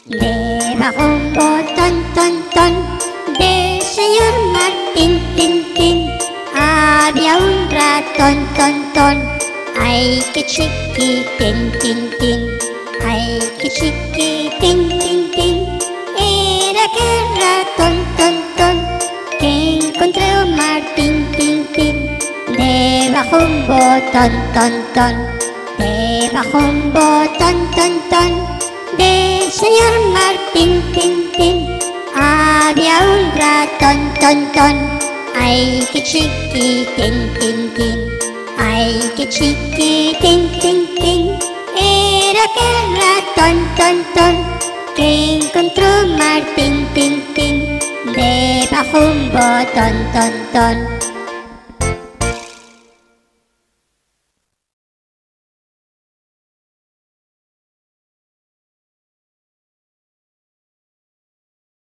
Debajo un botón, ton, del señor Martín, tin, había un ratón, ton, ay, qué chiquitín, tin, ay, qué chiquitín, tin, era aquel ratón, ton, que encontró Martín, tin, debajo un botón, ton, debajo un botón, ton, del señor Martín, tin, había un ratón, ton, ay, qué chiquitín, tin, ay, qué chiquitín, tin, era aquel ratón, ton, que encontró Martín, tin, debajo un botón, ton.